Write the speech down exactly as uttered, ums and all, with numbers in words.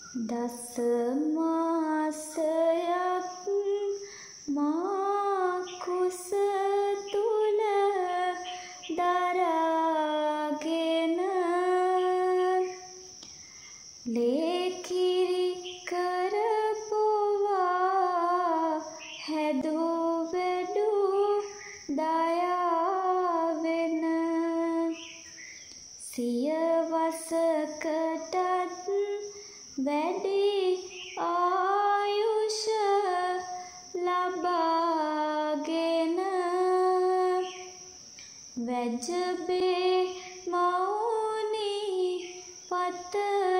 දස මාසයක් මා කුස තුල දරාගෙන ලේකිරි කරපුවා හැදූ වැඩූ දයාවෙන සියවසකටත් වැඩි ආයුෂ ලබාගෙන වැජඹේ මෞනි පත